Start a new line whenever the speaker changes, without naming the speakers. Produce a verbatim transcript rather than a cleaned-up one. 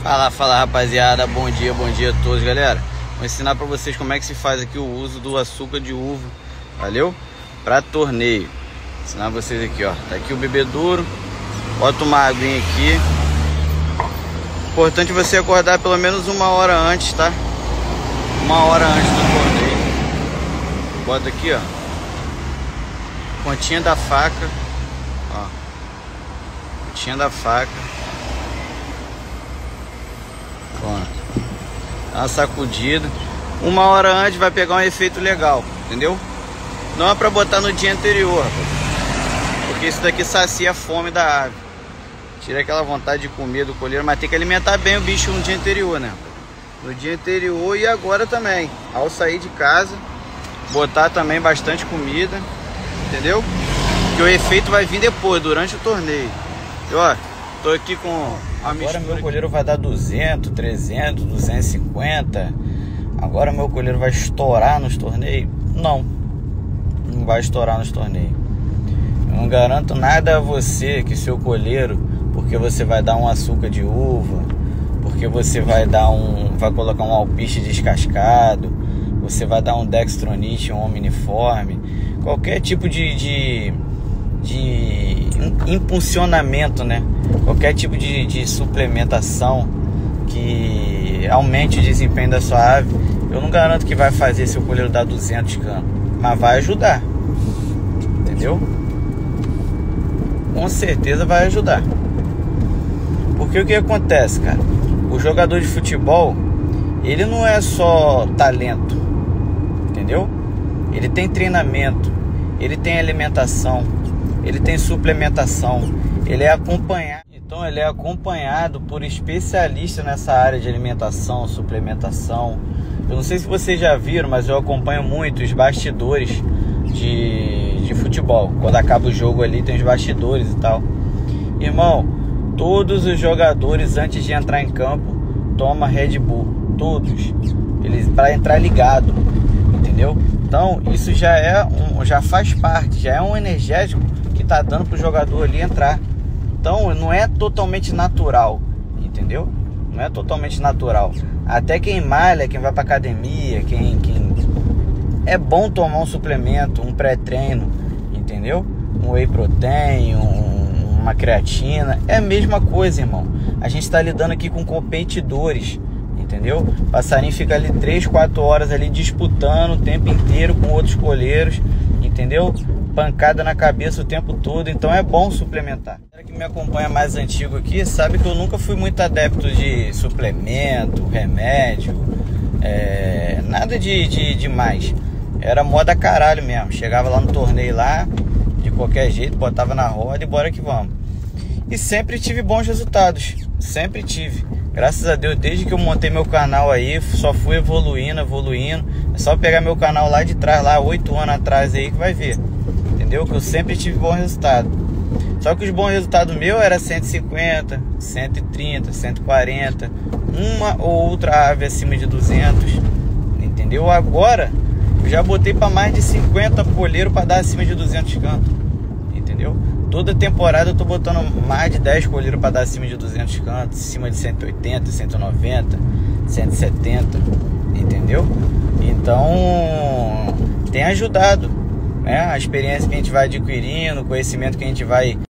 Fala, fala rapaziada, bom dia, bom dia a todos, galera. Vou ensinar pra vocês como é que se faz aqui o uso do açúcar de uva, valeu? Pra torneio. Vou ensinar vocês aqui, ó. Tá aqui o bebedouro. Bota uma aguinha aqui. Importante você acordar pelo menos uma hora antes, tá? Uma hora antes do torneio. Bota aqui, ó. Pontinha da faca. Ó. Pontinha da faca. Pronto. Dá uma sacudida. Uma hora antes vai pegar um efeito legal, entendeu? Não é pra botar no dia anterior, porque isso daqui sacia a fome da ave. Tira aquela vontade de comer do colheiro, mas tem que alimentar bem o bicho no dia anterior, né? No dia anterior e agora também. Ao sair de casa, botar também bastante comida, entendeu? Que o efeito vai vir depois, durante o torneio. E, ó, tô aqui com a mistura. Agora meu colheiro vai dar duzentos, trezentos, duzentos e cinquenta. Agora meu colheiro vai estourar nos torneios? Não, não vai estourar nos torneios. Eu não garanto nada a você que seu colheiro, porque você vai dar um açúcar de uva, porque você vai dar um, vai colocar um alpiste descascado, você vai dar um dextronite, um omniforme, qualquer tipo de, de, de impulsionamento, né? Qualquer tipo de, de suplementação que aumente o desempenho da sua ave, eu não garanto que vai fazer seu colheiro dar duzentos canos, mas vai ajudar, entendeu? Com certeza vai ajudar. Porque o que acontece, cara? O jogador de futebol, ele não é só talento, entendeu? Ele tem treinamento, ele tem alimentação, ele tem suplementação, ele é acompanhado. Então ele é acompanhado por especialistas nessa área de alimentação, suplementação. Eu não sei se vocês já viram, mas eu acompanho muito os bastidores de, de futebol. Quando acaba o jogo ali tem os bastidores e tal. Irmão, todos os jogadores antes de entrar em campo tomam Red Bull, todos, eles para entrar ligado, entendeu? Então isso já é um, já faz parte, já é um energético que tá dando pro jogador ali entrar. Então não é totalmente natural, entendeu? Não é totalmente natural. Até quem malha, quem vai pra academia, quem, quem é bom tomar um suplemento, um pré-treino, entendeu? Um whey protein, um, uma creatina, é a mesma coisa, irmão. A gente tá lidando aqui com competidores, entendeu? O passarinho fica ali três, quatro horas ali disputando o tempo inteiro com outros colheiros, entendeu? Pancada na cabeça o tempo todo, então é bom suplementar. Quem que me acompanha mais antigo aqui sabe que eu nunca fui muito adepto de suplemento, remédio, é, nada de, de, de mais. Era moda caralho mesmo. Chegava lá no torneio lá, de qualquer jeito, botava na roda e bora que vamos. E sempre tive bons resultados, sempre tive. Graças a Deus, desde que eu montei meu canal aí, só fui evoluindo, evoluindo. É só pegar meu canal lá de trás, lá oito anos atrás aí, que vai ver. Entendeu? Que eu sempre tive bom resultado. Só que os bons resultados meus era cento e cinquenta, cento e trinta, cento e quarenta, uma ou outra ave acima de duzentos, entendeu? Agora eu já botei para mais de cinquenta colheiros para dar acima de duzentos cantos, entendeu? Toda temporada eu tô botando mais de dez colheiros para dar acima de duzentos cantos, acima de cento e oitenta, cento e noventa, cento e setenta, entendeu? Então tem ajudado, né? A experiência que a gente vai adquirindo, o conhecimento que a gente vai